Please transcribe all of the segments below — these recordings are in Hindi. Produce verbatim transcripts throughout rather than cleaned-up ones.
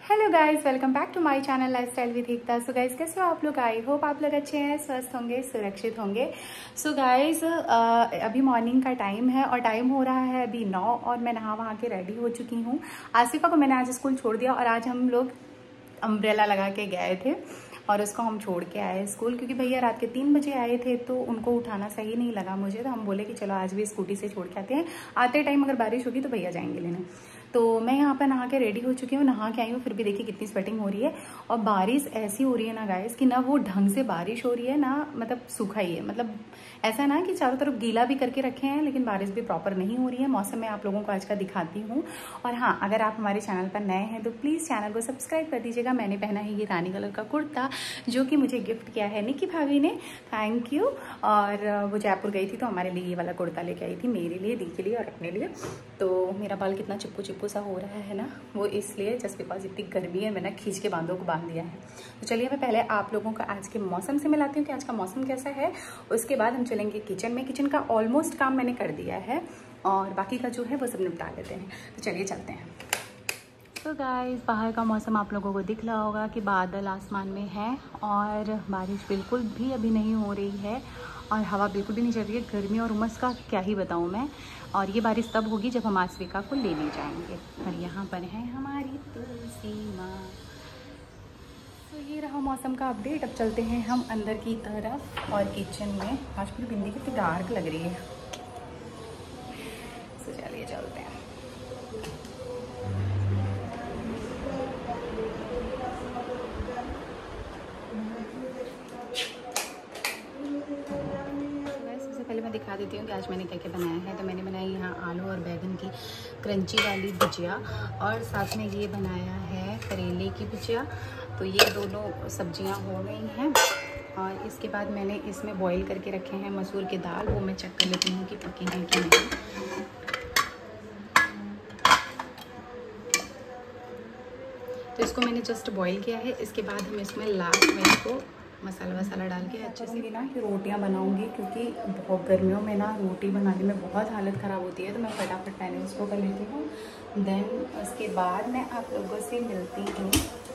Hello guys, welcome back to my channel lifestyle with Ekta. So guys, कैसे हो आप लोग? आई होप आप लोग अच्छे हैं, स्वस्थ होंगे, सुरक्षित होंगे। सो गाइस, अभी मॉर्निंग का टाइम है और टाइम हो रहा है अभी नौ और मैं नहा वहा के रेडी हो चुकी हूँ। आसिफा को मैंने आज स्कूल छोड़ दिया और आज हम लोग अम्ब्रेला लगा के गए थे और उसको हम छोड़ के आए स्कूल, क्योंकि भैया रात के तीन बजे आए थे तो उनको उठाना सही नहीं लगा मुझे। तो हम बोले कि चलो आज भी स्कूटी से छोड़ के आते हैं, आते टाइम अगर बारिश होगी तो भैया जाएंगे लेने। तो मैं यहाँ पर नहा के रेडी हो चुकी हूँ, नहा के आई हूँ, फिर भी देखिए कितनी स्वेटिंग हो रही है। और बारिश ऐसी हो रही है ना गाइस कि ना वो ढंग से बारिश हो रही है ना मतलब सूखा ही है। मतलब ऐसा ना कि चारों तरफ गीला भी करके रखे हैं लेकिन बारिश भी प्रॉपर नहीं हो रही है। मौसम मैं आप लोगों को आज का दिखाती हूँ। और हाँ, अगर आप हमारे चैनल पर नए हैं तो प्लीज़ चैनल को सब्सक्राइब कर दीजिएगा। मैंने पहना है ये रानी कलर का कुर्ता जो कि मुझे गिफ्ट किया है निकी भाभी ने, थैंक यू। और वो जयपुर गई थी तो हमारे लिए ये वाला कुर्ता लेके आई थी, मेरे लिए, दी के लिए और अपने लिए। तो मेरा बाल कितना चिपकू चिपकू सा हो रहा है ना, वो इसलिए जस्ट बिकॉज इतनी गर्मी है मैंने खींच के बांधों को बांध दिया है। तो चलिए मैं पहले आप लोगों को आज के मौसम से मिलाती हूँ कि आज का मौसम कैसा है। उसके बाद हम चलेंगे किचन में। किचन का ऑलमोस्ट काम मैंने कर दिया है और बाकी का जो है वो सब निपटा लेते हैं। तो चलिए चलते हैं। तो गाइस, बाहर का मौसम आप लोगों को दिख रहा होगा कि बादल आसमान में है और बारिश बिल्कुल भी अभी नहीं हो रही है और हवा बिल्कुल भी नहीं चल रही है। गर्मी और उमस का क्या ही बताऊं मैं। और ये बारिश तब होगी जब हम आसविका को लेने जाएंगे। और यहाँ पर है हमारी तुलसी माँ। तो ये रहा मौसम का अपडेट। अब चलते हैं हम अंदर की तरफ और किचन में। आज पूरी बिंदी कितनी डार्क लग रही है। तो चलिए चलते हैं। पहले मैं दिखा देती हूँ कि आज मैंने क्या क्या बनाया है। तो मैंने बनाई यहाँ आलू और बैगन की क्रंची वाली भुजिया और साथ में ये बनाया है करेले की भुजिया। तो ये दोनों सब्जियाँ हो गई हैं और इसके बाद मैंने इसमें बॉईल करके रखे हैं मसूर की दाल। वो मैं चेक कर लेती हूँ कि पकी हैं कि नहीं। तो इसको मैंने जस्ट बॉईल किया है। इसके बाद हम इसमें लास्ट में इसको मसाला वसाला डाल के अच्छे से ना कि रोटियां बनाऊंगी, क्योंकि बहुत गर्मियों में ना रोटी बनाने में बहुत हालत ख़राब होती है। तो मैं फटाफट पहले उसको कर लेती हूँ, देन उसके बाद मैं आप लोगों से मिलती हूँ।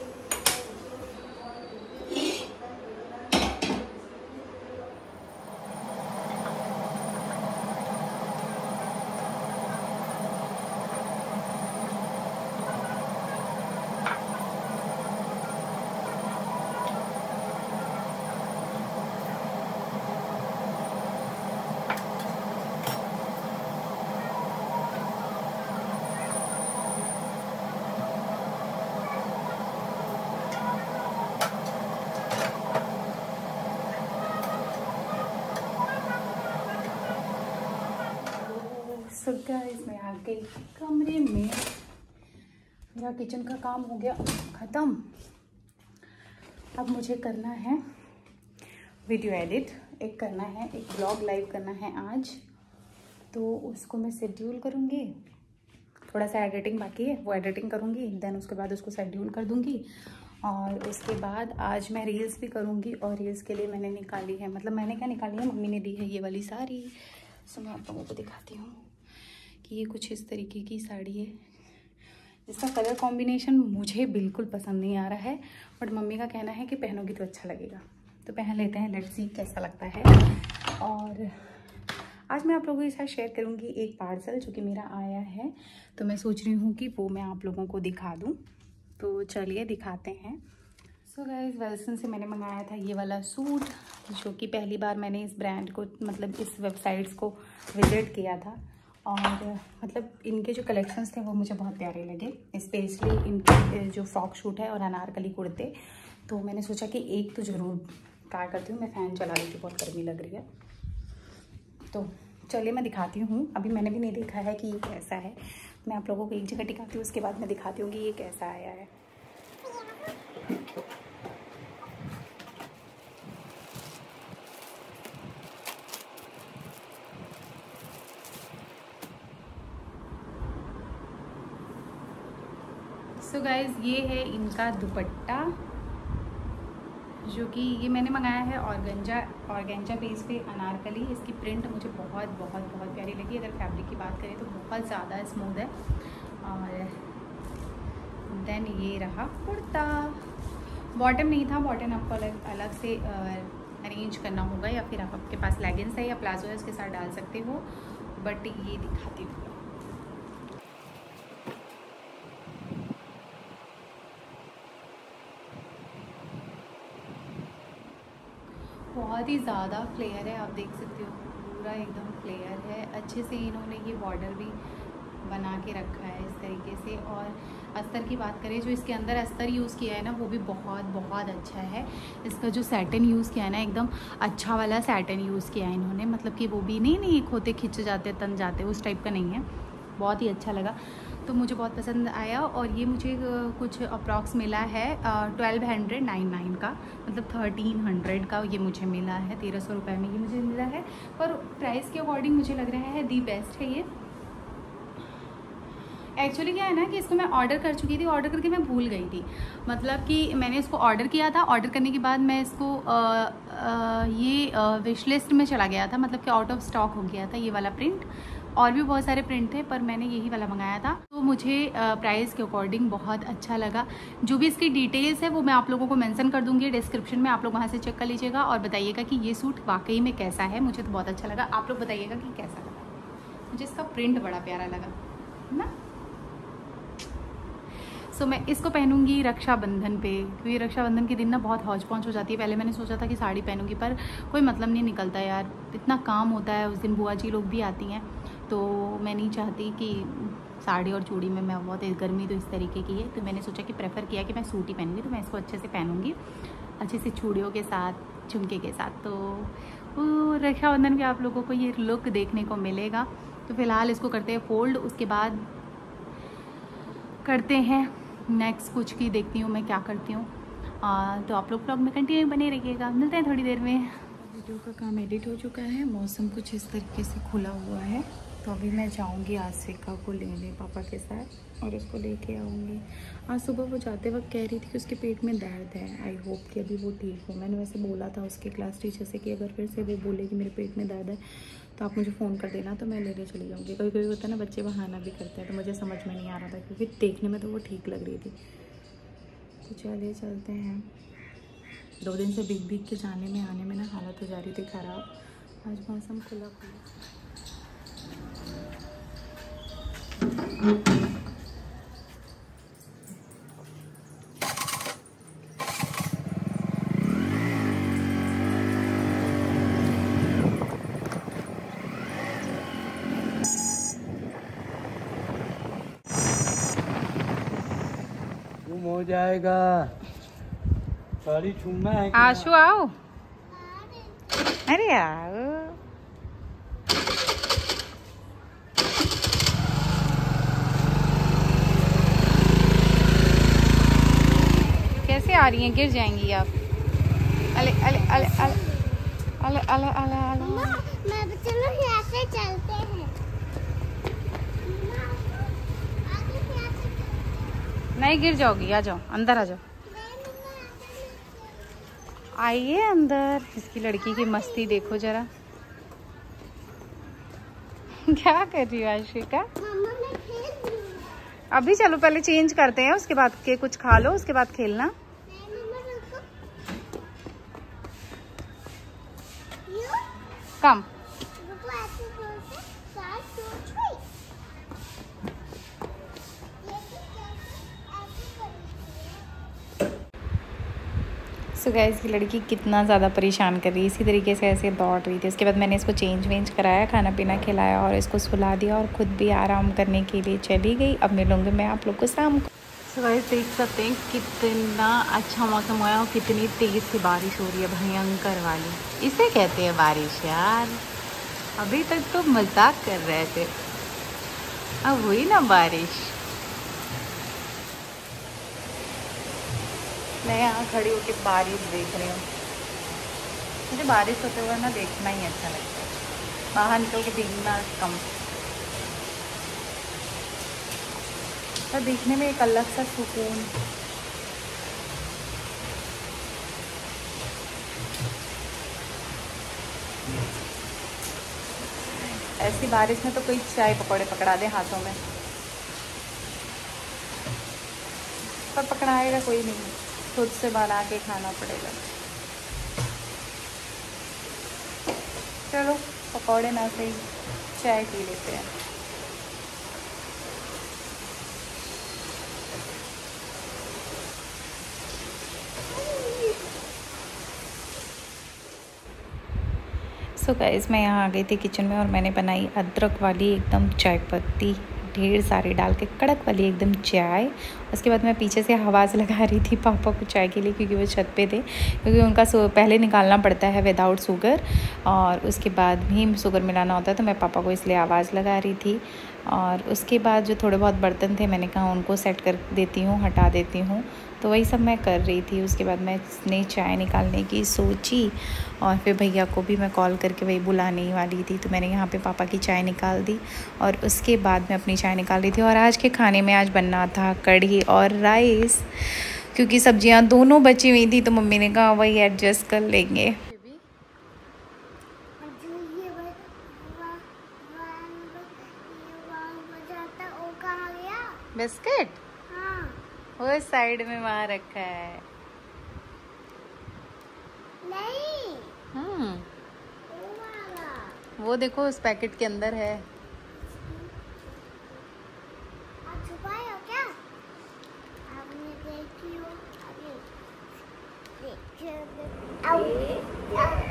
सो गाइस, मैं आ गई कमरे में। मेरा किचन का काम हो गया ख़त्म। अब मुझे करना है वीडियो एडिट, एक करना है, एक ब्लॉग लाइव करना है आज। तो उसको मैं शेड्यूल करूँगी। थोड़ा सा एडिटिंग बाकी है, वो एडिटिंग करूँगी, देन उसके बाद उसको शेड्यूल कर दूँगी। और उसके बाद आज मैं रील्स भी करूँगी और रील्स के लिए मैंने निकाली है, मतलब मैंने क्या निकाली है, मम्मी ने दी है ये वाली साड़ी। सो मैं आप लोगों को दिखाती हूँ कि ये कुछ इस तरीके की साड़ी है जिसका कलर कॉम्बिनेशन मुझे बिल्कुल पसंद नहीं आ रहा है, बट मम्मी का कहना है कि पहनोगी तो अच्छा लगेगा। तो पहन लेते हैं, लेट्स सी कैसा लगता है। और आज मैं आप लोगों के साथ शेयर करूंगी एक पार्सल जो कि मेरा आया है। तो मैं सोच रही हूँ कि वो मैं आप लोगों को दिखा दूँ। तो चलिए दिखाते हैं। सो गाइस, वेल्सन से मैंने मंगाया था ये वाला सूट, जो कि पहली बार मैंने इस ब्रांड को, मतलब इस वेबसाइट्स को विजिट किया था। और मतलब इनके जो कलेक्शंस थे वो मुझे बहुत प्यारे लगे, स्पेशली इनके जो फ्रॉक शूट है और अनारकली कुर्ते। तो मैंने सोचा कि एक तो ज़रूर ट्राई करती हूँ। मैं फ़ैन चला रही थी, बहुत गर्मी लग रही है। तो चलिए मैं दिखाती हूँ। अभी मैंने भी नहीं देखा है कि ये कैसा है। मैं आप लोगों को एक जगह दिखाती हूँ, उसके बाद मैं दिखाती हूँ कि ये कैसा आया है। सो so गाइज़, ये है इनका दुपट्टा जो कि ये मैंने मंगाया है ऑर्गेंजा ऑर्गेंजा बेस पे अनारकली। इसकी प्रिंट मुझे बहुत बहुत बहुत प्यारी लगी। अगर फैब्रिक की बात करें तो बहुत ज़्यादा स्मूथ है और देन ये रहा कुर्ता। बॉटम नहीं था, बॉटम आपको अलग अलग से अरेंज करना होगा, या फिर आप आपके पास लेगिंग्स है या प्लाजो है उसके साथ डाल सकते हो। बट ये दिखाती हूँ, बहुत ही ज़्यादा फ्लेयर है, आप देख सकते हो पूरा एकदम फ्लेयर है। अच्छे से इन्होंने ये बॉर्डर भी बना के रखा है इस तरीके से। और अस्तर की बात करें, जो इसके अंदर अस्तर यूज़ किया है ना वो भी बहुत बहुत अच्छा है। इसका जो सैटिन यूज़ किया है ना, एकदम अच्छा वाला सैटिन यूज़ किया है इन्होंने, मतलब कि वो भी नहीं नहीं एक होते खिंच जाते तन जाते उस टाइप का नहीं है। बहुत ही अच्छा लगा, तो मुझे बहुत पसंद आया। और ये मुझे कुछ अप्रॉक्स मिला है ट्वेल्व हंड्रेड नाइन नाइन का, मतलब थर्टीन हंड्रेड का ये मुझे मिला है, तेरह सौ रुपये में ये मुझे मिला है। पर प्राइस के अकॉर्डिंग मुझे लग रहा है दी बेस्ट है ये। एक्चुअली क्या है ना कि इसको मैं ऑर्डर कर चुकी थी, ऑर्डर करके मैं भूल गई थी। मतलब कि मैंने इसको ऑर्डर किया था, ऑर्डर करने के बाद मैं इसको आ, आ, ये विश लिस्ट में चला गया था, मतलब कि आउट ऑफ स्टॉक हो गया था ये वाला प्रिंट। और भी बहुत सारे प्रिंट थे पर मैंने यही वाला मंगाया था, तो मुझे प्राइस के अकॉर्डिंग बहुत अच्छा लगा। जो भी इसकी डिटेल्स है वो मैं आप लोगों को मेंशन कर दूंगी डिस्क्रिप्शन में, आप लोग वहाँ से चेक कर लीजिएगा और बताइएगा कि ये सूट वाकई में कैसा है। मुझे तो बहुत अच्छा लगा, आप लोग बताइएगा कि कैसा लगा। मुझे इसका प्रिंट बड़ा प्यारा लगा ना। सो so, मैं इसको पहनूंगी रक्षाबंधन पे, क्योंकि रक्षाबंधन के दिन ना बहुत हौज पहुँच हो जाती है। पहले मैंने सोचा था कि साड़ी पहनूंगी, पर कोई मतलब नहीं निकलता यार, इतना काम होता है। उस दिन बुआ जी लोग भी आती हैं, तो मैं नहीं चाहती कि साड़ी और चूड़ी में मैं बहुत गर्मी तो इस तरीके की है, तो मैंने सोचा कि प्रेफर किया कि मैं सूट ही पहनूंगी। तो मैं इसको अच्छे से पहनूंगी, अच्छे से चूड़ियों के साथ, झुमके के साथ। तो रक्षाबंधन पे आप लोगों को ये लुक देखने को मिलेगा। तो फिलहाल इसको करते हैं फोल्ड, उसके बाद करते हैं नेक्स्ट कुछ की, देखती हूँ मैं क्या करती हूँ। तो आप लोग ब्लॉग में कंटिन्यू बने रहिएगा, मिलते हैं थोड़ी देर में। वीडियो का काम एडिट हो चुका है, मौसम कुछ इस तरीके से खुला हुआ है। तो अभी मैं जाऊंगी आसिका को लेने पापा के साथ और उसको लेके आऊँगी। आज सुबह वो जाते वक्त कह रही थी कि उसके पेट में दर्द है। आई होप कि अभी वो ठीक हो। मैंने वैसे बोला था उसके क्लास टीचर से कि अगर फिर से वो बोले कि मेरे पेट में दर्द है तो आप मुझे फ़ोन कर देना, तो मैं लेने चली जाऊँगी। कभी कभी होता है ना बच्चे बहाना भी करते हैं, तो मुझे समझ में नहीं आ रहा था क्योंकि देखने में तो वो ठीक लग रही थी। तो चलिए चलते हैं। दो दिन से भीग भीग के जाने में आने में ना हालत हो जा रही थी ख़राब। आज मौसम खुला खुला। हो जाएगा, साड़ी छूना है। आशु आओ, अरे आओ। कैसे आ रही हैं, गिर जाएंगी आप। अले अले अले अले अले अले अले अले चलो ऐसे चलते हैं। नहीं गिर जाओगी, आ जाओ अंदर आ जाओ। आइए अंदर। इसकी लड़की की मस्ती देखो जरा। क्या कर रही हो आशिका? अभी चलो पहले चेंज करते हैं, उसके बाद के कुछ खा लो, उसके बाद खेलना। कम सो गाइस की लड़की कितना ज़्यादा परेशान कर रही है, इसी तरीके से ऐसे दौड़ रही थी। उसके बाद मैंने इसको चेंज वेंज कराया, खाना पीना खिलाया और इसको सुला दिया और ख़ुद भी आराम करने के लिए चली गई। अब मिलूँगी मैं आप लोग को शाम को। सो गाइस देख सकते हैं कितना अच्छा मौसम हुआ है और कितनी तेज़ से बारिश हो रही है, भयंकर वाली। इसे कहते हैं बारिश यार। अभी तक तो मजाक कर रहे थे, अब हुई ना बारिश। मैं यहाँ खड़ी होकर बारिश देख रही हूँ। मुझे बारिश होते हुए ना देखना ही अच्छा लगता है, बाहर निकल के भीगना कम। पर देखने में एक अलग सा सुकून। ऐसी बारिश में तो कोई चाय पकौड़े पकड़ा दे हाथों में। पर पकड़ाएगा कोई नहीं, खुद से बना के खाना पड़ेगा। चलो पकौड़े ना सही, चाय पी लेते हैं। सो गाइस मैं यहाँ आ गई थी किचन में और मैंने बनाई अदरक वाली एकदम चाय पत्ती ढेर सारी डाल के कड़क वाली एकदम चाय। उसके बाद मैं पीछे से आवाज़ लगा रही थी पापा को चाय के लिए, क्योंकि वो छत पे थे, क्योंकि उनका पहले निकालना पड़ता है विदाउट शुगर और उसके बाद भी शुगर मिलाना होता है, तो मैं पापा को इसलिए आवाज़ लगा रही थी। और उसके बाद जो थोड़े बहुत बर्तन थे मैंने कहा उनको सेट कर देती हूँ, हटा देती हूँ, तो वही सब मैं कर रही थी। उसके बाद मैंने चाय निकालने की सोची और फिर भैया को भी मैं कॉल करके वही बुलाने ही वाली थी, तो मैंने यहाँ पे पापा की चाय निकाल दी और उसके बाद मैं अपनी चाय निकाल रही थी। और आज के खाने में आज बनना था कढ़ी और राइस, क्योंकि सब्जियाँ दोनों बची हुई थी, तो मम्मी ने कहा वही एडजस्ट कर लेंगे। बिस्किट हाँ। वो साइड में वहाँ रखा है। नहीं। हम्म वो वाला। वो देखो उस पैकेट के अंदर है। आप छुपाए हो क्या? आपने देखी हो? अभी देखिए। आओ।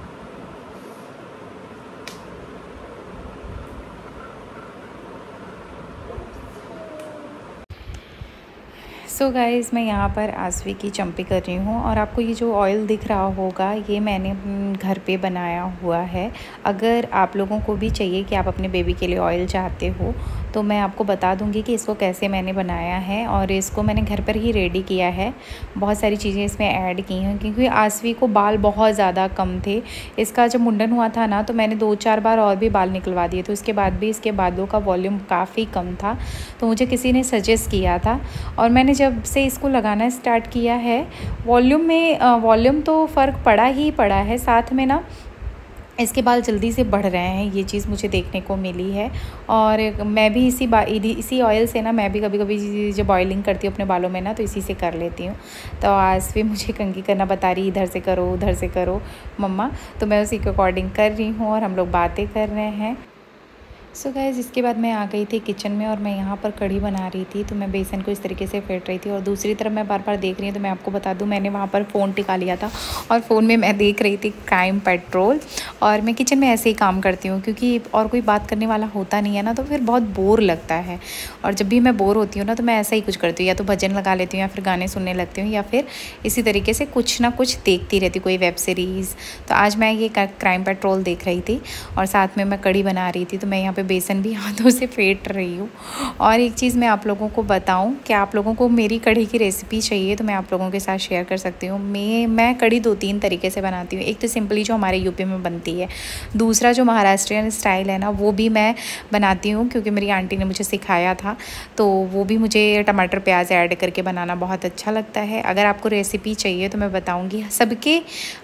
सो so गाइज़ मैं यहाँ पर आसवी की चम्पी कर रही हूँ और आपको ये जो ऑयल दिख रहा होगा ये मैंने घर पे बनाया हुआ है। अगर आप लोगों को भी चाहिए कि आप अपने बेबी के लिए ऑयल चाहते हो तो मैं आपको बता दूंगी कि इसको कैसे मैंने बनाया है, और इसको मैंने घर पर ही रेडी किया है। बहुत सारी चीज़ें इसमें ऐड की हैं, क्योंकि आसवी को बाल बहुत ज़्यादा कम थे। इसका जब मुंडन हुआ था ना तो मैंने दो चार बार और भी बाल निकलवा दिए थे, उसके बाद भी इसके बालों का वॉल्यूम काफ़ी कम था। तो मुझे किसी ने सजेस्ट किया था और मैंने जब से इसको लगाना स्टार्ट किया है वॉल्यूम में वॉल्यूम तो फ़र्क पड़ा ही पड़ा है, साथ में ना इसके बाल जल्दी से बढ़ रहे हैं, ये चीज़ मुझे देखने को मिली है। और मैं भी इसी बा इसी ऑयल से ना मैं भी कभी कभी जब ऑयलिंग करती हूँ अपने बालों में ना तो इसी से कर लेती हूँ। तो आज भी मुझे कंघी करना बता रही, इधर से करो उधर से करो मम्मा, तो मैं उसी के अकॉर्डिंग कर रही हूँ और हम लोग बातें कर रहे हैं। सो so गाइज़ इसके बाद मैं आ गई थी किचन में और मैं यहाँ पर कढ़ी बना रही थी, तो मैं बेसन को इस तरीके से फेंट रही थी और दूसरी तरफ मैं बार बार देख रही हूँ। तो मैं आपको बता दूँ मैंने वहाँ पर फ़ोन टिका लिया था और फ़ोन में मैं देख रही थी क्राइम पेट्रोल। और मैं किचन में ऐसे ही काम करती हूँ, क्योंकि और कोई बात करने वाला होता नहीं है ना, तो फिर बहुत बोर लगता है। और जब भी मैं बोर होती हूँ ना तो मैं ऐसा ही कुछ करती हूँ, या तो भजन लगा लेती हूँ या फिर गाने सुनने लगती हूँ, या फिर इसी तरीके से कुछ ना कुछ देखती रहती हूँ, कोई वेब सीरीज़। तो आज मैं ये क्राइम पेट्रोल देख रही थी और साथ में मैं कढ़ी बना रही थी, तो मैं यहाँ पर बेसन भी हाथों से फेंट रही हूँ। और एक चीज़ मैं आप लोगों को बताऊँ कि आप लोगों को मेरी कढ़ी की रेसिपी चाहिए तो मैं आप लोगों के साथ शेयर कर सकती हूँ। मैं मैं कढ़ी दो तीन तरीके से बनाती हूँ। एक तो सिंपली जो हमारे यूपी में बनती है, दूसरा जो महाराष्ट्रियन स्टाइल है ना वो भी मैं बनाती हूँ, क्योंकि मेरी आंटी ने मुझे सिखाया था, तो वो भी मुझे टमाटर प्याज ऐड करके बनाना बहुत अच्छा लगता है। अगर आपको रेसिपी चाहिए तो मैं बताऊँगी। सबके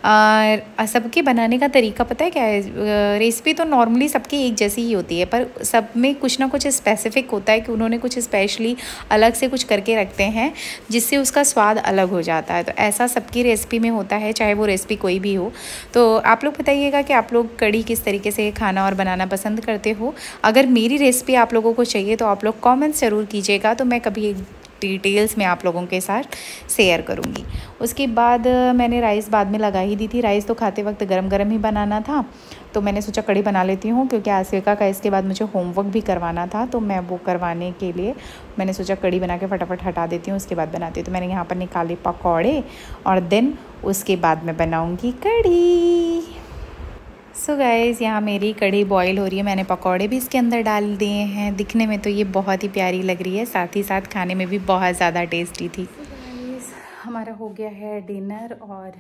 सबके बनाने का तरीका पता है क्या है? रेसिपी तो नॉर्मली सबकी एक जैसी ही होती है, पर सब में कुछ ना कुछ स्पेसिफिक होता है कि उन्होंने कुछ स्पेशली अलग से कुछ करके रखते हैं जिससे उसका स्वाद अलग हो जाता है। तो ऐसा सबकी रेसिपी में होता है, चाहे वो रेसिपी कोई भी हो। तो आप लोग बताइएगा कि आप लोग कढ़ी किस तरीके से खाना और बनाना पसंद करते हो। अगर मेरी रेसिपी आप लोगों को चाहिए तो आप लोग कमेंट्स ज़रूर कीजिएगा, तो मैं कभी डिटेल्स में आप लोगों के साथ शेयर करूँगी। उसके बाद मैंने राइस बाद में लगा ही दी थी। राइस तो खाते वक्त गरम गरम ही बनाना था, तो मैंने सोचा कढ़ी बना लेती हूँ, क्योंकि आसिका का इसके बाद मुझे होमवर्क भी करवाना था, तो मैं वो करवाने के लिए मैंने सोचा कढ़ी बना के फटाफट हटा देती हूँ, उसके बाद बनाती हूँ। तो मैंने यहाँ पर निकाले पकौड़े और देन उसके बाद मैं बनाऊँगी कढ़ी। सो गाइज़ यहाँ मेरी कढ़ी बॉईल हो रही है, मैंने पकौड़े भी इसके अंदर डाल दिए हैं। दिखने में तो ये बहुत ही प्यारी लग रही है, साथ ही साथ खाने में भी बहुत ज़्यादा टेस्टी थी। so गाइज़ हमारा हो गया है डिनर और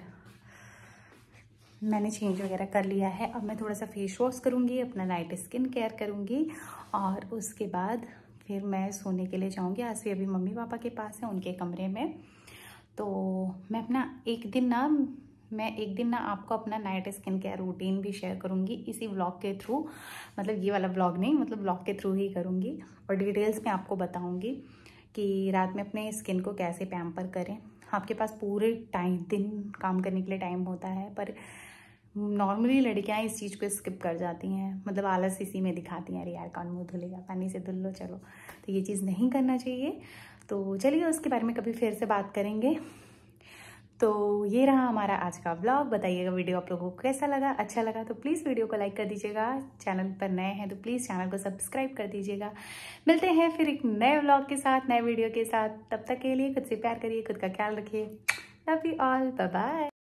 मैंने चेंज वगैरह कर लिया है। अब मैं थोड़ा सा फेस वॉश करूँगी, अपना नाइट स्किन केयर करूँगी और उसके बाद फिर मैं सोने के लिए जाऊँगी। आज भी अभी मम्मी पापा के पास है, उनके कमरे में। तो मैं अपना एक दिन ना मैं एक दिन ना आपको अपना नाइट स्किन केयर रूटीन भी शेयर करूँगी इसी व्लॉग के थ्रू। मतलब ये वाला व्लॉग नहीं, मतलब व्लॉग के थ्रू ही करूँगी और डिटेल्स में आपको बताऊँगी कि रात में अपने स्किन को कैसे पैम्पर करें। आपके पास पूरे टाइम दिन काम करने के लिए टाइम होता है, पर नॉर्मली लड़कियां इस चीज़ को स्किप कर जाती हैं, मतलब आलस इसी में दिखाती हैं, अरे यार कौन मुँह धुलेगा, पानी से धुल लो चलो। तो ये चीज़ नहीं करना चाहिए। तो चलिए उसके बारे में कभी फिर से बात करेंगे। तो ये रहा हमारा आज का व्लॉग। बताइएगा वीडियो आप लोगों को कैसा लगा। अच्छा लगा तो प्लीज़ वीडियो को लाइक कर दीजिएगा। चैनल पर नए हैं तो प्लीज़ चैनल को सब्सक्राइब कर दीजिएगा। मिलते हैं फिर एक नए व्लॉग के साथ, नए वीडियो के साथ। तब तक के लिए खुद से प्यार करिए, खुद का ख्याल रखिए। Love you all, bye bye.